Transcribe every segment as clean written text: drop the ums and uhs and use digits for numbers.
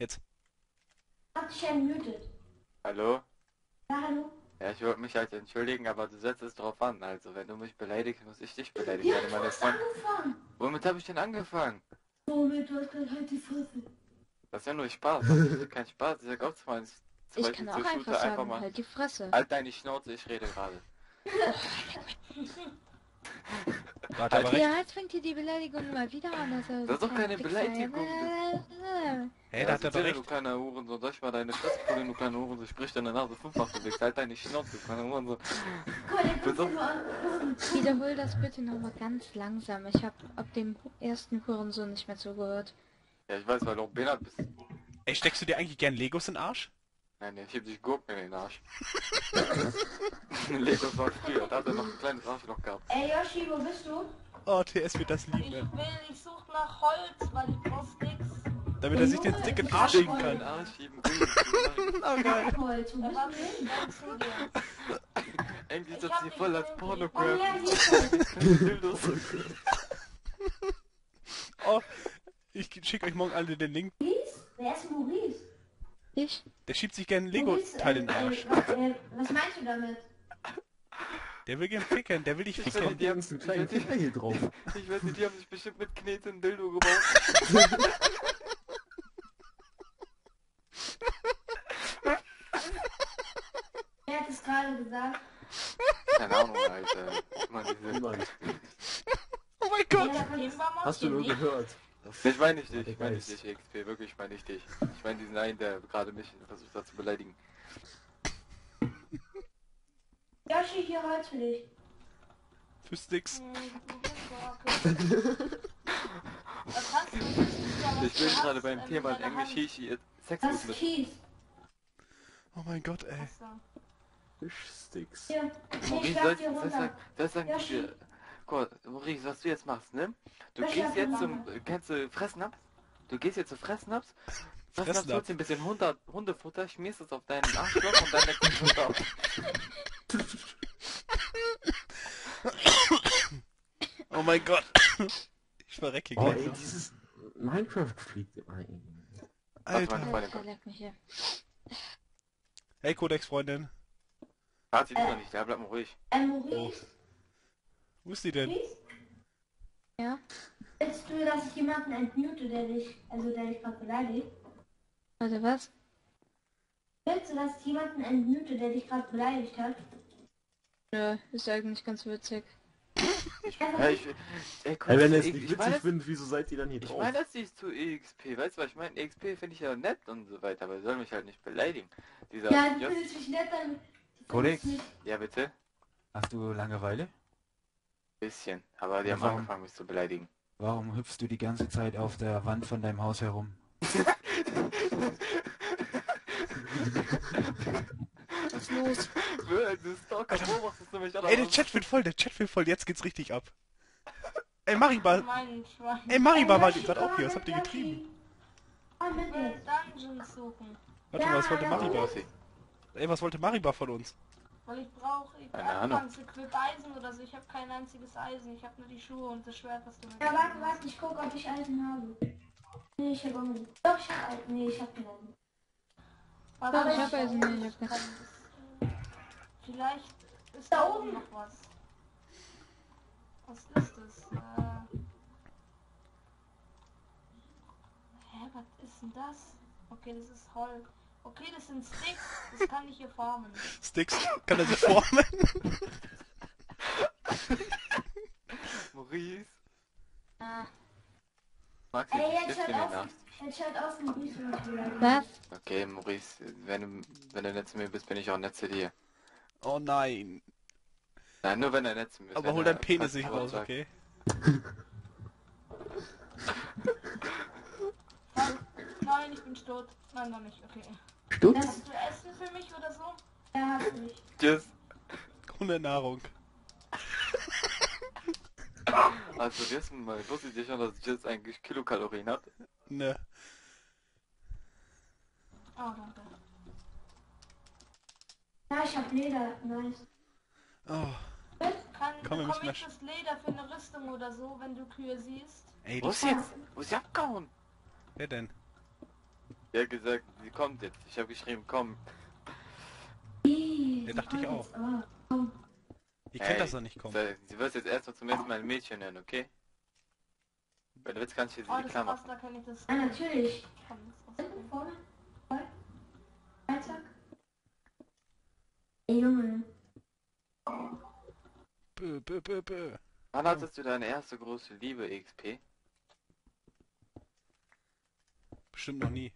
Jetzt. Hab dich entmutet. Hallo? Ja, hallo? Ja, ich wollte mich halt entschuldigen, aber du setzt es drauf an. Also, wenn du mich beleidigst, muss ich dich beleidigen. Ja, Wenn du du meine hast Freundin... angefangen. Womit habe ich denn angefangen? Womit? Du hast gerade halt die Fresse. Das ist ja nur Spaß. Das ist kein Spaß. Ich sag auch zum Ich Beispiel kann zu auch einfach Shooter einfach sagen, mal... halt die Fresse. Halt deine Schnauze, ich rede gerade. Da hat er aber recht. Ja, jetzt fängt hier die Beleidigung mal wieder an. Also, Das ist doch keine Beleidigung. Hey, da hat er doch du recht. kleiner Hurensohn, soll ich mal deine Fresse pullen, du kleiner Hurensohn, sprich deine Nase fünffach bewegt, halt deine Schnauze, du kleiner Hurensohn. Guck mal, der guckt sich nur an. Wiederhol das bitte nochmal ganz langsam. Ich habe ab dem ersten Hurensohn nicht mehr zugehört. Ja, ich weiß, weil du auch behindert bist. Ey, steckst du dir eigentlich gern Legos in den Arsch? Nein, ich schieb dich Gurken in den Arsch. Legos war früher, da hat er noch ein kleines Arschloch gehabt. Ey, Yoshi, wo bist du? Oh, TS wird das lieben, Ich suche nach Holz, weil ich brauch Sticks. damit er sich den Stick in den Arsch schieben In den kann. Arsch schieben, Oh, geil. Holz, wo bist Ja, du denn? warte, ich hingehen. Eigentlich ist Ich das hab hier nicht voll als gesehen, Oh ja, Pornograph. hier ist Holz. Dildos. Oh, ich schick euch morgen alle den Link. Maurice? Wer ist Maurice? Ich? Der schiebt sich gern ein Maurice, Lego-Teil in den Arsch. was meinst du damit? Der will gern ficken, der will dich Ich wette, ficken. die haben einen kleinen Finger hier drauf. Ich wette, die haben sich bestimmt mit Knete ein Dildo gebaut. Wer hat es gerade gesagt? Keine Ahnung, Alter. Mann, diese... Niemand. Oh mein Gott! Ja, da kann ich... Den war Hast du nur nicht. gehört? Ich meine nicht dich, Der ich meine nicht Geist. dich, XP, wirklich meine ich dich. Ich meine diesen einen, der gerade mich versucht hat zu beleidigen. Yoshi, hier Holz für dich. Für Sticks. Ich bin gerade beim Thema Englisch Hishi, Sex Das ist mit. Kies. Oh mein Gott, ey. Fischsticks. Hier. Nee, Maurice, ich werf dir runter. das sagen Yoshi. dir. Guck mal, Maurice, was du jetzt machst, ne? Du Yoshi, gehst hab jetzt die zum, Waffe. kennst du Fressnapf? Du gehst jetzt zu Fressnapf. Fressnapf, Fressnapf. holst dir ein bisschen Hundefutter, schmierst es auf deinen Arschloch und dann leckst du es runter auf. Oh mein Gott. Ich verrecke Oh gleich ey, noch. dieses Minecraft fliegt immer ein. Alter. Meine Freundin Der kommt. leckt mich hier. Hey, Codex-Freundin. Party lieber nicht, der bleibt mal ruhig. Maurice? Wo ist die denn? Maurice? Ja? Willst du, dass ich jemanden entmute, der dich gerade beleidigt? Warte, was? Willst du, dass ich jemanden entmute, der dich gerade beleidigt hat? Nö, ist eigentlich ganz witzig. Ja, ey, guck, Ey, wenn ihr es ich- nicht ich witzig meine, findet, wieso seid ihr dann hier Ich drauf? meine das nicht zu EXP, weißt du was ich meine? EXP finde ich ja nett und so weiter, aber er soll mich halt nicht beleidigen. Dieser Ja, du Just- findest mich nett, dann... Codex? Ja bitte? Hast du Langeweile? Bisschen, aber die Ja, haben warum? angefangen mich zu beleidigen. Warum hüpfst du die ganze Zeit auf der Wand von deinem Haus herum? Was ist los? Du Stalker, beobachtest du mich oder Ey, der was? Chat wird voll, jetzt geht's richtig ab. Ey, Mariba, Mein Schwein. ey, Mariba war gerade auch hier, was habt ihr getrieben? Oh, mit Ich will dir. Dungeons suchen. Warte mal, was wollte Ja, Mariba? Rossi. Ey, was wollte Mariba von uns? Weil ich brauche Keine Ahnung. ganz Equip Eisen oder so. Ich habe kein einziges Eisen. Ich habe nur die Schuhe und das Schwert, was du mir Ja, gegeben warte, hast. ich guck, ob ich Eisen habe. Nee, ich habe auch nicht. Doch, ich habe Eisen. Nee, ich habe kein Eisen. Warte, Doch, ich hab Eisen, nee, ich hab kann das- Vielleicht ist Da da oben. oben noch was. Was ist das? Hä, was ist denn das? Okay, das ist Holz. Okay, das sind Sticks. Das kann ich hier farmen. Sticks, kann er sich formen? Maurice. Ah, Magst du Ey, die jetzt Stifte hört mir nach? auf. Jetzt hört auf, Maurice mich zu beleidigen. was? Okay, Maurice, wenn du nett zu mir bist, bin ich auch nett zu dir. Oh nein. Nein, nur wenn er nett zu mir ist. Aber wenn hol er dein Penis falsches nicht Wort raus, sagt. okay? Nein, ich bin tot. Nein, noch nicht. Okay. Stimmt? Hast du Essen für mich oder so? Er hat mich. Tschüss. Ohne Nahrung. Also, wissen mal, wusstet ihr schon, dass Jizz eigentlich Kilokalorien hat? Ne. Oh, danke. Ja, ich habe Leder. Nice. Oh. Komm, wir Bekomme müssen ich mal das Leder für eine Rüstung oder so, wenn du Kühe siehst? Ey, Wo du... ist sie jetzt? Wo ist sie abgehauen? Wer denn? Der hat gesagt, sie kommt jetzt. Ich habe geschrieben, komm. Ja, dachte ich auch. Komm. Ihr kennt das doch nicht kommen. Sie wird jetzt erstmal zum ersten Mal ein Mädchen nennen, okay? Wenn du willst, kannst du Oh, sie die das Klammer. passt, da kann ich das. Ja, natürlich. Kann das Hinten, vorne. Voll. Zack. Ey, Junge. Bö. Wann hattest du deine erste große Liebe, XP? Bestimmt noch nie.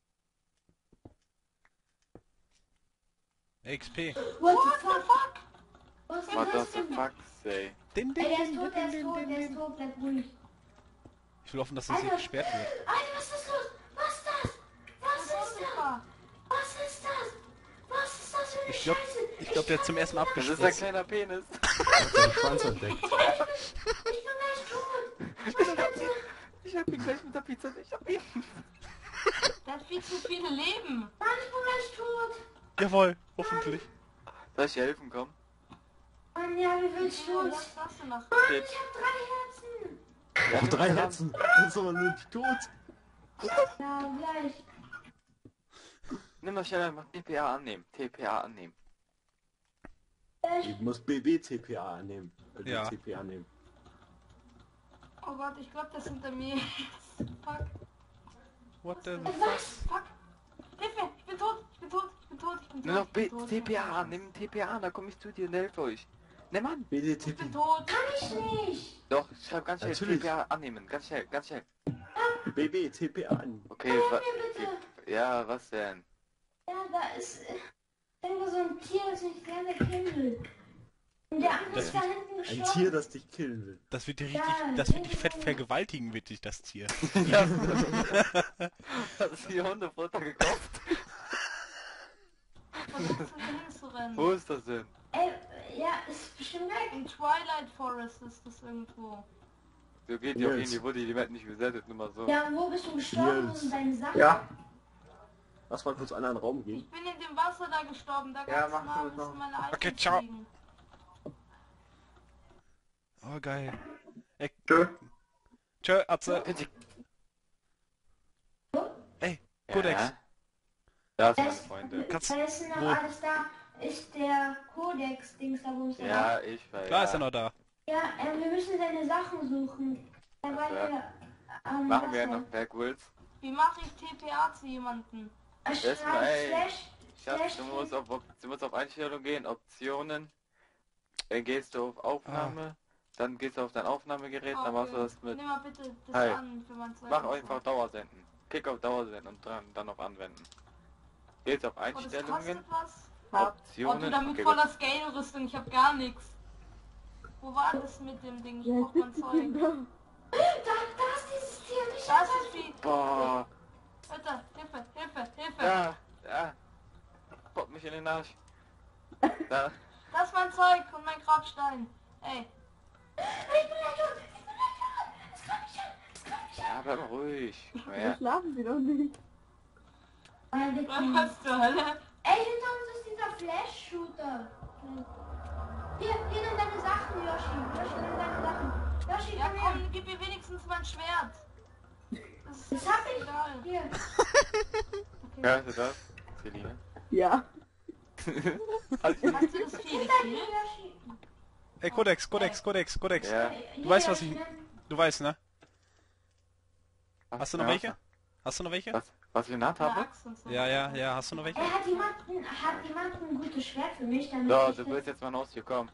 XP. What the fuck? Was ist What das the denn? fuck, say? Din, Ey, der ist tot, der ist tot, der ist tot, bleib ruhig. Ich will hoffen, dass das hier gesperrt wird. Alter, was ist los? Was ist das? Was ist das? Was ist das? Was ist das für eine Ich glaub, Scheiße? der hat zum ersten Mal Das ist ein abgespritzt. kleiner Penis. Hat seinen Schwanz entdeckt. Ich bin gleich tot. Ich hab ihn gleich mit der Pizza nicht abgeben. Der hat viel zu viele Leben. Mann, ich bin gleich tot. Jawohl, hoffentlich. Soll ich dir helfen, komm? Mann, ja, wie willst du Was uns? hast du noch? Mann, Shit. ich hab 3 Herzen. Auch 3 Herzen. Das ist aber nicht tot. Ja, gleich. Nimm mal schnell einfach TPA annehmen. TPA annehmen. Ich muss BB-TPA annehmen. Ja. TPA nehmen. Oh Gott, ich glaube, das hinter mir ist. Fuck. What the Was? Fuck. Hilfe, ich bin tot, ich bin tot, ich bin tot, ich bin tot. Nur noch ich bin tot, ich bin TPA an, tot. nimm TPA an, dann komm ich zu dir und helfe euch. Nimm an. Ich BD-TPA. bin tot. Kann ich nicht. Doch, schreib ganz schnell Natürlich. TPA annehmen, ganz schnell, ganz schnell. BB-TPA an. Okay, Mir bitte. ja, was denn? Ja, da ist irgendwo so ein Tier, das mich gerne killen will. Und der andere Das ist da hinten Ein gestorben. Tier, das dich killen will. Das wird dich Ja, richtig, das wird dich fett vergewaltigen, wird dich das Tier. Hast du die Hundefutter gekauft? Versuchst du hier hinzurennen? Wo ist das denn? Ey, ja, ist bestimmt weg. In Twilight Forest ist das irgendwo. So geht die auf Nils. jeden Fall, die wird nicht gesettet, nur mal so. Ja, und wo bist du gestorben Nils. und deine Sachen? Ja. Lass mal kurz in einen anderen Raum gehen. Ich bin in dem Wasser da gestorben, da Ja, ganz mach nah du müssen noch. meine Items Okay, ciao. liegen. Oh, geil. Tschö. Tschö, Atze. Bitte. Ey, Codex. Ja. Da ist meine Das, Freunde. Kannst- da ist noch wo? alles da. Ist der Codex-Dings da, wo ist der? Ja, ich weiß. Klar ist er noch da. Ja, wir müssen seine Sachen suchen. Da war Ja. der am Machen wir Wasser. noch Backwoods. Wie mache ich TPA zu jemandem? Erstmal, ey. Slash, Schatz, du musst auf Einstellung gehen, Optionen. Dann gehst du auf Aufnahme. Dann gehst du auf dein Aufnahmegerät, dann machst du das mit. Nimm mal bitte das Hi. an für mein Zeug. Mach einfach Dauersenden. Klick auf Dauersenden und dann auf Anwenden. Gehst auf Oh, das Einstellungen, kostet was? Optionen. Oh, du damit Okay, voller Scale-Rüstung, ich hab gar nichts. Wo war das mit dem Ding? Ich brauch mein Zeug. Da ist dieses Tier nicht. Das ist wie... boah, Alter, Hilfe, Hilfe, Hilfe. ja. Pop mich in den Arsch. Da. Das ist mein Zeug und mein Grabstein. Ey, Ich bin gleich tot. Ich bin gleich tot. Es kommt mich an. Es kommt mich an. Ja, bleib mal ruhig. Ja. Schlafen Sie doch nicht. was zur Hölle? Ey, hinter uns ist dieser Flash-Shooter. Hier, nimm deine Sachen, Yoshi. Yoshi, nimm deine Sachen. Yoshi, Ja komm her. komm, gib mir wenigstens mein Schwert. Das Das hab ich. egal. Hier. Hörst du das, Celine? Ja. Hast du das viel Hinter dir, gekillt? Yoshi. Ey, Codex. Ja. Du weißt, was Yoshi, ich- nimm- Du weißt, ne? Hast du noch welche? Hast du noch welche? Was ich in der Hand Eine habe? Axt und so. Ja, hast du noch welche? Ey, hat jemand ein gutes Schwert für mich? Damit So, ich du das- willst jetzt mal raus hier kommen.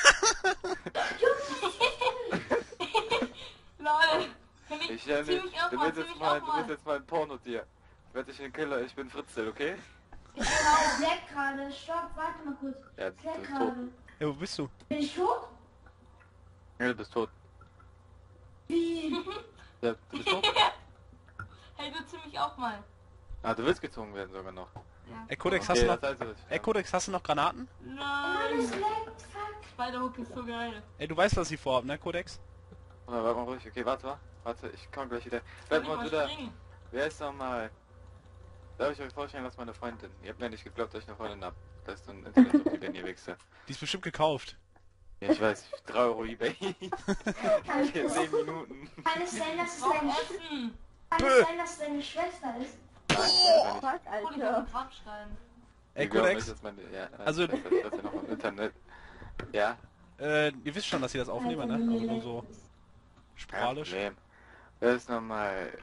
Lol. Ich stell zieh mich, mich auch du mal, willst zieh jetzt mich mal, auch du mal. willst jetzt mal ein Pornotier. Ich werde dich ein Killer, ich bin Fritzel, okay? Ich lag gerade. Stopp, warte mal kurz. Ja, Ich du lag bist tot. gerade. Ey, wo bist du? Bin ich tot? Ja, du bist tot. Wie? Ja, du bist tot? Hey, du zieh mich auch mal. Ah, du willst gezogen werden sogar noch. Ja. Ey, Codex, Okay, hast du noch... das heißt, du bist Ey, Codex, hast du noch Granaten? Mann, Nein. es leckt. Fuck. Spiderhook ist so geil. Ey, du weißt, was ich vorhab, ne, Codex? Oder warte mal ruhig, okay, warte, ich komm gleich wieder. Soll Bleib ich mal mal wieder. springen? Wer ist nochmal? Darf ich euch vorstellen, dass meine Freundin. Ihr habt mir nicht geglaubt, dass ich eine Freundin hab. Das ist so ein Internet, wenn ihr Wichser. Die ist bestimmt gekauft. Ja, ich weiß, 3 Euro eBay. Kann Hier 10 Minuten. es sein, dass es Brauch deine, Essen. kann es sein, dass es deine Schwester ist? Nein, fuck, Hol ich Alter. einen Grabstein. Ey, Die glauben Codex, nicht, dass meine, ja, Also- das ist ja noch im Internet. Ja, ihr wisst schon, dass sie das aufnehmen, ne? Also nur so kein sporadisch. Problem. Das ist nochmal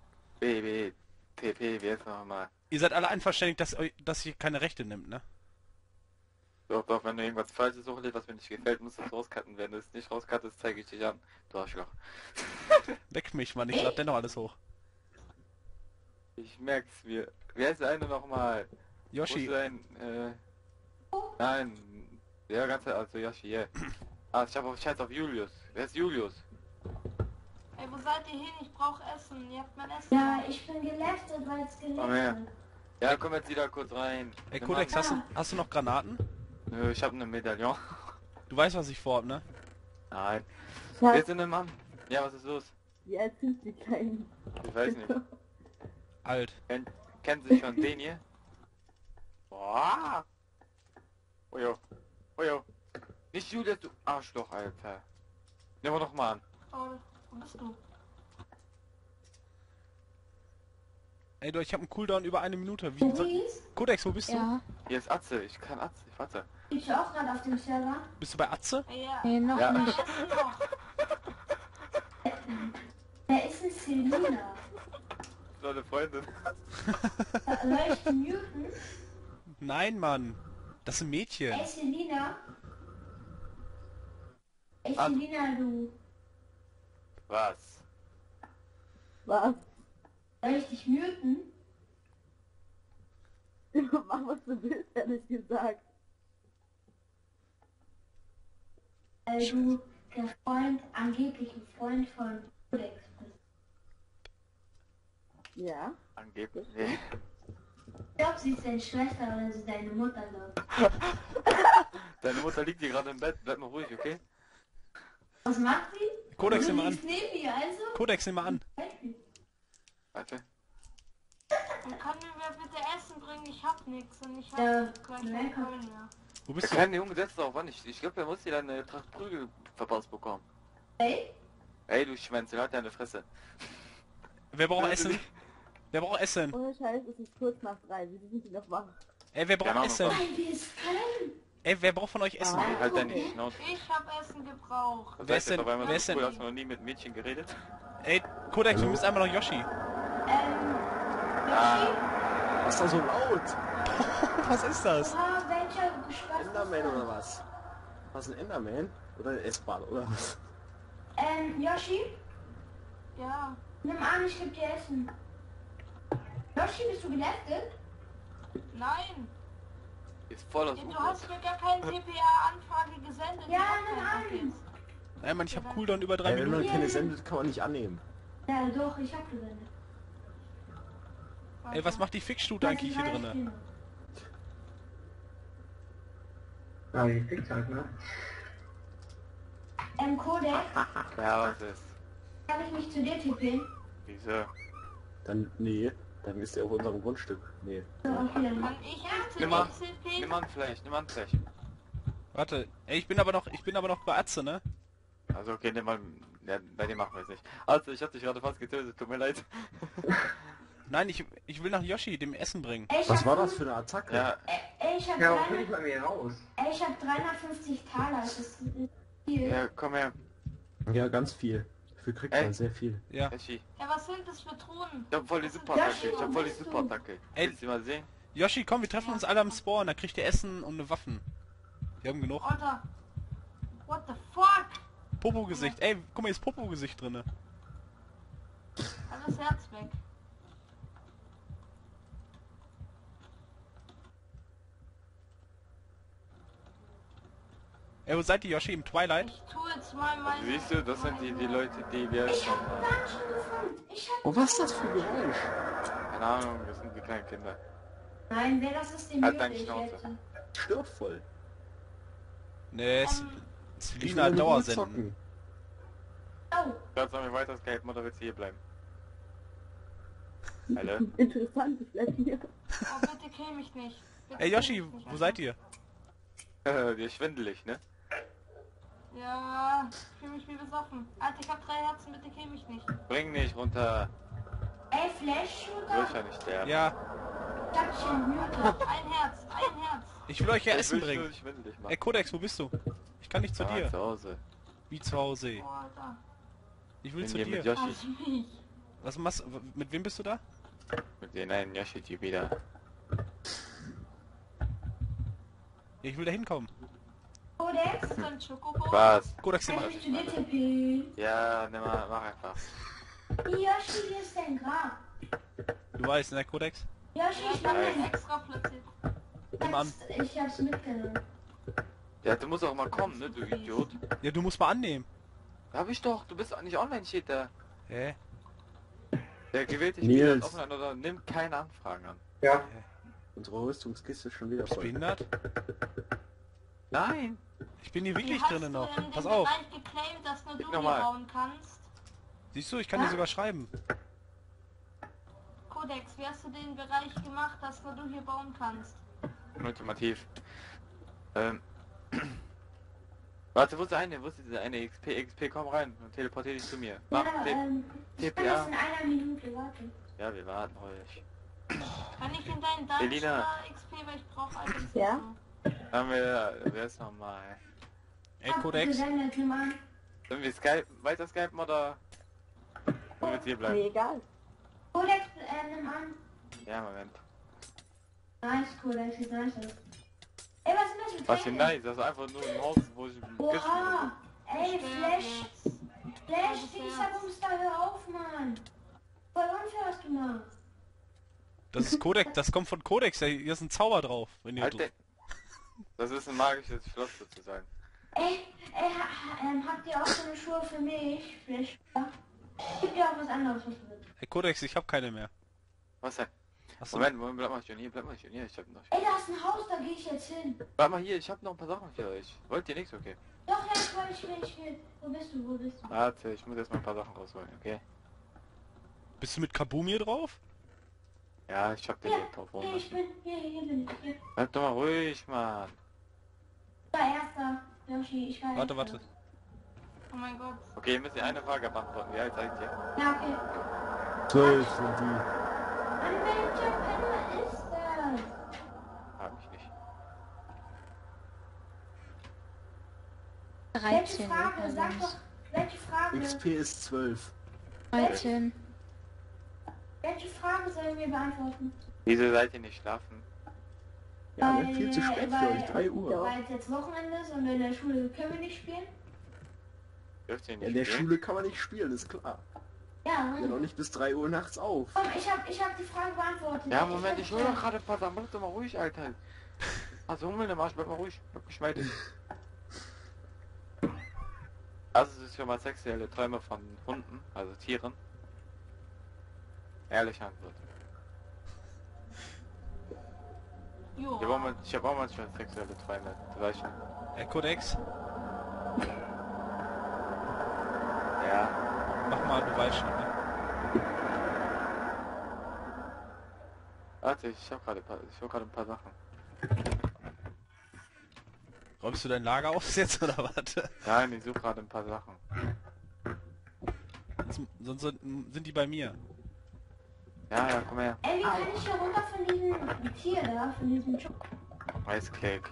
BBTP, wie jetzt nochmal. Ihr seid alle einverständig, dass ihr keine Rechte nimmt, ne? Doch, wenn du irgendwas Falsches hochlädst, was mir nicht gefällt, musst du es rauscutten. Wenn du es nicht rauscuttest, zeige ich dich an. Du Arschloch. Leck mich, Mann, ich lade dennoch alles hoch. Ich merk's mir. Wer ist der eine nochmal? Yoshi, Wo ist dein, nein. Ja, also Yoshi, yeah. Ah, ich habe auch Scheiß auf Julius. Wer ist Julius? Ey, wo seid ihr hin? Ich brauche Essen. Ihr habt mein Essen. Ja, ich bin geleftet, weil es Komm her. geleftet. Ja, komm jetzt wieder kurz rein. ey Nimm Codex, an. hast du noch Granaten? Nö, ich habe eine Medaillon. Du weißt, was ich vorhab, ne? Nein. Schatz, Wer ist denn der Mann? Ja, was ist los? wie alt sind die Kleinen? Ich weiß nicht. Alt. Kennen Sie schon den hier? Boah. Ojo. Ojo. Nicht Julius, du Arschloch, Alter. Nehmen wir noch mal an. Oh, wo bist du? Ey, du, ich hab einen Cooldown über 1 Minute. Wie, Luis, Codex, wo bist du? Ja. Hier ist Atze. Ich kann Atze. Warte. bist du auch gerade auf dem Server? Bist du bei Atze? Ey, ja. Nee, noch Ja. nicht. Essen noch. Wer ist denn Selina? So eine Freundin. Soll ich die muten? Nein, Mann. Das sind Mädchen. Ey, Selina. Ey, Ah. Selina, du. Was? Was? Soll ich dich muten? Mach was du willst, ehrlich gesagt. Weil du der Freund, angebliche Freund von Codex bist. Ja. Angeblich. Nee. Ich glaube, sie ist deine Schwester oder sie ist deine Mutter, glaube Deine Mutter liegt hier gerade im Bett. Bleib mal ruhig, okay? Was macht sie? Codex, Du nimm mal an. liegst neben ihr, also? Codex, nimm mal an. Warte. Und kann mir wer bitte Essen bringen? Ich hab nix und ich hab Ja, gleich lecker. keinen Köln mehr. Wo Der bist du? kleine Junge setzt auch an. Ich glaube, der muss dir dann eine Tracht Prügel verpasst bekommen. Ey? Ey, du Schwänzel, halt deine Fresse. Wer braucht Essen? Wer braucht Essen? Ohne Scheiß, es ist kurz nach 3. Wie sind die noch wach? Ey, wer braucht Keine Ahnung, Essen? Weil wir es können. Ey, wer braucht von euch Essen? Ah. Halt deine Schnauze. Ich hab Essen gebraucht. Was Wer heißt ist denn- jetzt auf einmal wer so ist denn- cool, hast du noch nie mit Mädchen geredet? Ey, Codex, wir müssen einmal noch Yoshi. Yoshi? Was ist da so laut? Was ist das? Oha, welcher Spaß ist Enderman das? oder was? Was, ein Enderman? Oder ein S-Bahn oder was? Yoshi? Ja. Nimm an, ich geb dir Essen. Yoshi, bist du geleftet? Nein. Ist voll aus Du U-Boot. hast mir gar keine TPA-Anfrage gesendet. Ja, Ich hab kein nein. Paket. Nein, Mann, ich hab Cooldown über 3 Ey, wenn man Minuten. keine sendet, kann man nicht annehmen. Ja, doch, ich hab gesendet. Ey, was macht die Fickstute eigentlich hier drinne? Ja, die fickt halt, ne? Codex, Ja, was ist? kann ich mich zu dir tippen? Wieso? Dann, nee, dann ist er auf unserem Grundstück. Nee. So, okay, dann. Kann ich jetzt Nimm mal. TCP? Nimm an Fleisch, nimm an Fleisch. Warte, ey, ich bin aber noch bei Atze, ne? Also okay, nimm mal. Ja, bei dir machen wir es nicht. Also, ich hab dich gerade fast getötet, tut mir leid. Nein, ich will nach Yoshi dem Essen bringen. Ey, ich Was hab war das für eine Attacke? Ja, Ich hab, Ja, aber krieg ich bei mir raus. ich hab 350 Taler, das ist viel. ja, komm her. Ja, ganz viel. Dafür kriegt Ey. man sehr viel. Ja. Yoshi. Ja, was sind das für Truhen? Ich hab voll die Superattacke. Ich hab voll die Superattacke. Ey. Willst du mal sehen? Yoshi, komm, wir treffen uns alle am Spawn, da kriegt ihr Essen und eine Waffen. Wir haben genug. Alter. What the fuck? Popo-Gesicht. Ey, guck mal, hier ist Popo-Gesicht drinne. Alles Herz weg. Ey, wo seid ihr, Yoshi? Im Twilight? Ich tue jetzt mal meine... Siehst du, das sind die Leute, die wir Ich schon... hab einen Dungeon gefunden. Ich hab... Oh, was ist das für ein Geräusch? Keine Ahnung, das sind die kleinen Kinder. Nein, wer das ist, den Halt mute deine ich Schnauze. jetzt. Stört voll. Nee, Ähm, Selina mit ihm Dauersenden. zocken. Oh, Gerade sollen wir weiter Skype oder willst du hier bleiben? Hallo? Interessant, ich bleib hier. Oh, bitte kill mich nicht. Bitte Ey, Yoshi, kill mich nicht. wo seid ihr? Dir schwindelig, ne? Ja, ich fühle mich wie besoffen. Alter, ich hab 3 Herzen, bitte kill mich nicht. Bring nicht runter. ey, Flash-Shooter? Du willst ja nicht sterben. Ja, Ich hab dich entmutet. Ein Herz, ein Herz. Ich will euch ja Ich Essen will dich nur bringen. nicht schwindelig machen. Ey, Codex, wo bist du? Ich kann nicht zu Ah, dir. zu Hause. Wie zu Hause. Oh, Alter. Ich will Bin zu hier mit dir. Yoshi. Lass mich. Was machst mit wem bist du da? Mit den einen Yoshi, die wieder. Ich will da hinkommen. Codex, Ist das ein Schokobon? Was? Codex, kann mach. ich zu dir tippen? Ja, nimm mal, mach einfach. Yoshi, hier ist dein Grab. Du weißt, ne, Codex? Yoshi, Ja, ich ich hab bin das extra platziert. Nimm an. Ich hab's mitgenommen. Ja, du musst auch mal kommen, ne, du Idiot. Ja, du musst mal annehmen. Hab ich doch, du bist nicht online, steht da. Hä? Der gewählte Nils. Spieler ist offline oder nimmt keine Anfragen an. Ja. Unsere Rüstungskiste ist schon wieder Bist du voll. behindert? Nein! Ich bin hier wirklich Hast drinnen du noch. in dem Pass auf. Bereich geclaimt, dass nur du hier nochmal. bauen kannst? Siehst du, ich kann dir sogar schreiben. Codex, wie hast du den Bereich gemacht, dass nur du hier bauen kannst? Ultimativ. Warte, wo ist der eine? Wo ist dieser eine XP, komm rein und teleportier dich zu mir. Mach, Ja, ich kann ja. das in einer Minute warten. Ja, wir warten ruhig. Kann ich in deinen Elina. Dungeon XP, weil ich brauche Items. Ja? Haben wir, wer ist nochmal? Ey, Codex. Gesendet, nimm an. Sollen wir weiter skypen oder wollen wir jetzt hier bleiben? Mir egal. Codex, nimm an. Ja, Moment. Nice, Codex, sieht nice aus. Ey, was sind das für Was für Tränke? nice, das ist einfach nur ein Haus, wo ich Oha! Ey, Ich sterbe Flash! jetzt. Flash, Das Dingsabumster, hör auf, Mann! Voll unfair, was du machst. Das ist Codex, das kommt von Codex. Hier ist ein Zauber drauf. Wenn ihr Alter, das ist ein magisches Schloss sozusagen. Ey, habt ihr auch so eine Schuhe für mich? Flash? Gib dir auch was anderes, was du willst. Hey, Codex, ich hab keine mehr. Was denn? Hast du? Moment, bleib mal schön hier, ich hab noch. Ey, da ist ein Haus, da gehe ich jetzt hin. Bleib mal hier, ich hab noch ein paar Sachen für euch. Wollt ihr nichts? Okay. Doch, ja, ich will. Wo bist du, wo bist du? Warte, ich muss jetzt mal ein paar Sachen rausholen, okay? Bist du mit Kabum hier drauf? Ja, ich hab den Ja, Laptop hier, ich bin, hier bin ich. Hier. Bleib doch mal ruhig, Mann. Da, erster. Yoshi, ich war Warte, erster. warte. Oh mein Gott. Okay, ihr müsst ihr eine Frage beantworten. Wie alt seid ihr? Ja, okay. 12 sind die. An welcher Penner ist das? Hab ich nicht. 13. Welche Frage? Sag übrigens. doch, welche Frage? XP ist 12. 13. Welche Frage sollen wir beantworten? Wieso seid ihr nicht schlafen? Ja, ne? Viel zu spät für euch, 3 Uhr. Weil es jetzt Wochenende ist und in der Schule können wir nicht spielen. Dürft ihr Ja, nicht in der spielen? Schule kann man nicht spielen, ist klar. Ja, Ja, noch nicht bis 3 Uhr nachts auf. komm, ich hab die Frage beantwortet. Ja, Moment, ich hol doch gerade ein paar Sachen. Bleib doch mal ruhig, Alter. Also Hummel im Arsch, bleib mal ruhig. Bleib geschmeidig. Also es ist schon mal sexuelle Träume von Hunden, also Tieren. Ehrliche Antwort. Jo. Ich hab auch manchmal sexuelle Träume. Du weißt schon. Ey, Codex, Ja. mach mal, du weißt schon, ne? Warte, ich hab gerade ein paar Sachen. Räumst du dein Lager auf jetzt oder was? Nein, ich suche gerade ein paar Sachen. Sonst sind die bei mir. Ja, ja, komm her. Ey, wie kann ich hier runter von diesem Tier da, von diesem Schuh? Eisklick.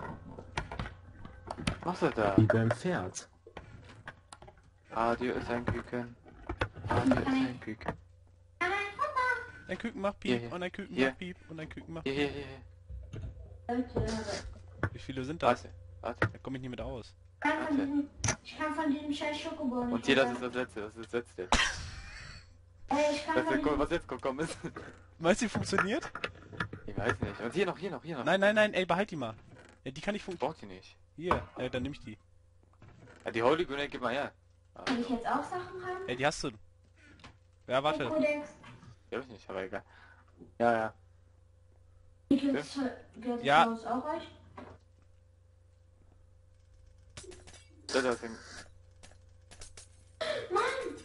Was machst du da? Wie beim Pferd. Radio ist ein Küken. Radio ist ein Küken. Nein, runter! Ein Küken macht Piep Hier, und ein Küken hier. macht Piep und ein Küken macht Hier, Piep. hier, hier. Leute, Wie viele sind das? Warte. Da komme ich nicht mit aus. ich kann von diesem scheiß Schokobon nicht Und hier, das runter. ist das letzte, das ist das letzte. Ey, ich kann Das von ist, diesem... was jetzt gekommen ist. Meinst du, die funktioniert? Ich weiß nicht. Und hier noch. Nein, ey, behalt die mal. Ja, die kann nicht Ich funktionieren. brauch die nicht. Hier, dann nehm ich die. Ja, die Holy Grenade, gib mal her. Ah, Kann ich jetzt auch Sachen haben? Ey, die hast du. Ja, Hey, warte. Codex. die hab ich nicht, aber egal. Ja, ja. Gehört Ja. Haus auch euch? Das Ding. Mann!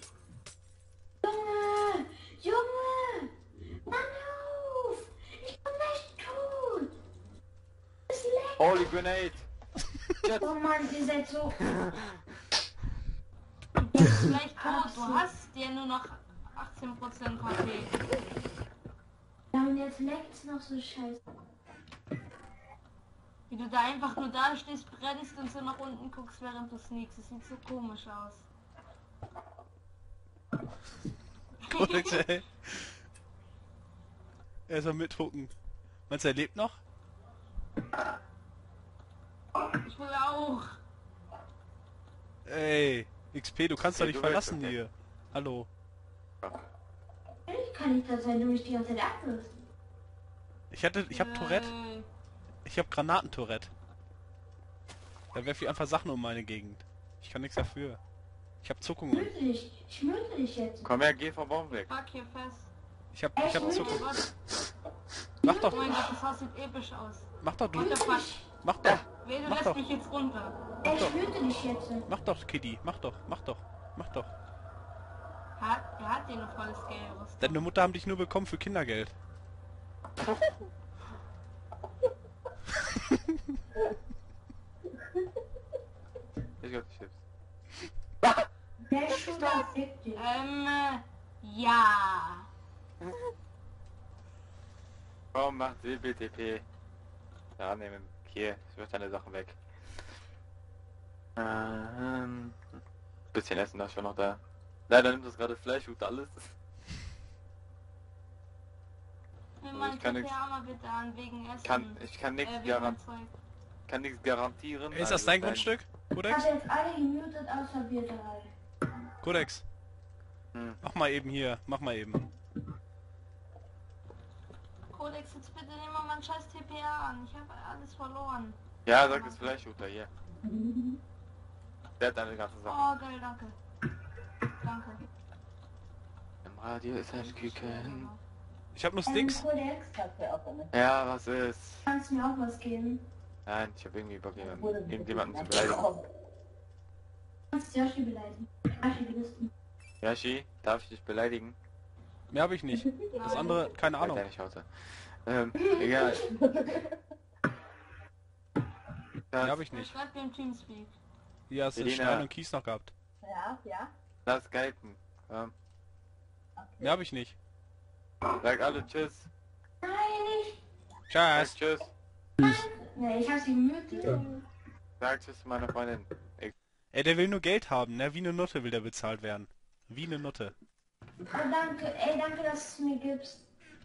Junge! Junge! Mann, hör auf! Ich bin gleich tot! Das ist lecker! Holy Grenade! Oh Mann, ihr seid so... Du bist gleich tot. Du hast ja nur noch 18% HP. Wir haben Und jetzt leckt's noch so scheiße. Wie du da einfach nur da stehst, brennst und so nach unten guckst, während du sneakst. Das sieht so komisch aus. Codex, ey. Er soll mithucken. Meinst du, er lebt noch? Ich will auch. Ey, XP, du kannst doch Hey, nicht du verlassen willst, okay. hier. Hallo. Ich kann nicht das sein, du mich die ganze Zeit abwirfst. Ich hab Tourette. Ich hab Granatentourette. Da werf ich einfach Sachen um meine Gegend. Ich kann nichts dafür. Ich hab Zuckungen. Ich mute dich jetzt. Komm her, geh vom Baum weg. Fuck hier fest. Ich hab Oh mein Zuckungen. Gott, Mach doch, oh mein Gott, das Haus sieht episch aus. mach doch, du. What the fuck? Mach doch, Weh, du Mach lässt doch. mich jetzt runter. Ich mute dich jetzt. mach doch, Kitty. Mach doch, mach doch, mach doch. Er hat den noch volles Geld. Deine Mutter haben dich nur bekommen für Kindergeld. Ich hab die Chips. Der Shooter fickt dich. Ja. Komm, mach CBTP. Ja, nehmen. Hier, ich wirf deine Sachen weg. Bisschen Essen hast du noch da. Leider nimmt das gerade Fleisch und alles. Nimm mal ich kann nix- TPA mal bitte an, wegen Essen. Ich kann nichts wegen mein Zeug. garantieren. Ist das also dein Grundstück, Ich Codex? habe jetzt alle gemutet, außer wir drei. Codex. Hm. Mach mal eben hier, mach mal eben. Codex, jetzt bitte nimm mal mein scheiß TPA an. Ich habe alles verloren. Ja, sag das Fleischshooter hier. Der hat deine ganzen Sachen. Oh, geil, danke. Danke. Im Radio ist ein Küken. Ich hab nur Sticks. Codex, Ja, was ist? kannst du mir auch was geben? Nein, ich habe irgendwie Bock, irgendjemanden zu beleidigen. Kannst du Yoshi beleidigen? Yoshi, du bist ein... Yashi, darf ich dich beleidigen? Mehr habe ich nicht. Das andere, keine Ahnung. Deine Schnauze. Egal. Mehr habe ich nicht. Schreib mir im Teamspeak. Hier hast du Selina. Stein und Kies noch gehabt. Ja, ja. Lass skypen. Mehr habe ich nicht. Sag alle Tschüss. Nein, nicht. Sag Tschüss. Tschüss. Nee, ich hab sie gemutet. Sag Tschüss zu meiner Freundin. Ey, der will nur Geld haben, ne? Wie eine Nutte will der bezahlt werden. Wie eine Nutte. Oh, danke. Ey, danke, dass du es mir gibst.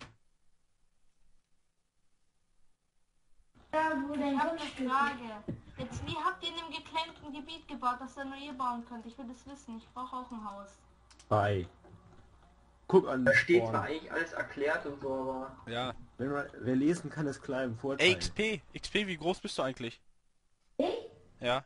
Ja, wo dein Ich habe eine Grundstück ist. Frage. Jetzt, wie habt ihr in dem geclaimten Gebiet gebaut, das da nur ihr bauen könnt? Ich will das wissen. Ich brauche auch ein Haus. Bei. Guck an. Da steht Spawn. zwar eigentlich alles erklärt und so, aber Ja. Wer lesen kann, ist klein. Vorteil. Ey, XP. XP, wie groß bist du eigentlich? Ich? Ja.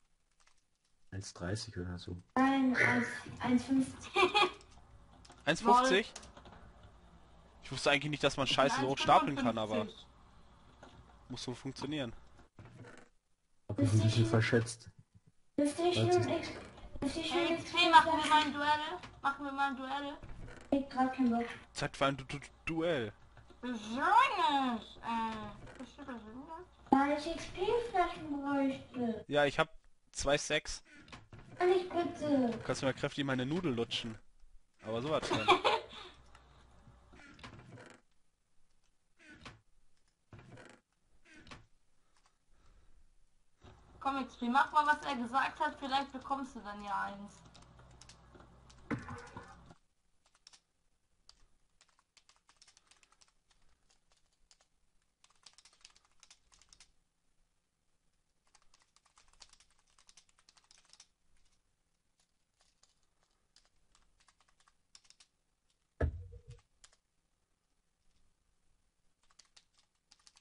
1,30 oder so. Nein, 1,50. 1,50? Ich wusste eigentlich nicht, dass man Scheiße so hoch stapeln kann, aber muss so funktionieren. Hab ich ein bisschen verschätzt. Ist die schon X... Ist die schon Hey, X... XP, machen wir mal ein Duell? Machen wir mal ein Duell? Ich grad keinen Bock. Zeit für ein Duell. Besonders! Bist du besonders? Weil ich XP-Flaschen bräuchte. Ja, ich hab 2,6. Kann ich bitte? Du kannst mir kräftig meine Nudel lutschen. Aber sowas von. Komm XP, mach mal, was er gesagt hat. Vielleicht bekommst du dann ja eins.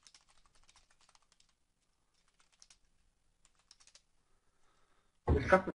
ich glaube,